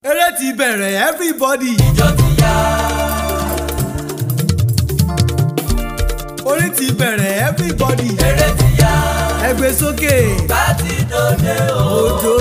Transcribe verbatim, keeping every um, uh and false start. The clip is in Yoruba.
eré ti bẹ̀rẹ̀ everybody. Ijó ti yá. Orin ti bẹ̀rẹ̀ everybody. Eré ti yá. Ẹ gbé sókè. Bá ti dòde o. Òjò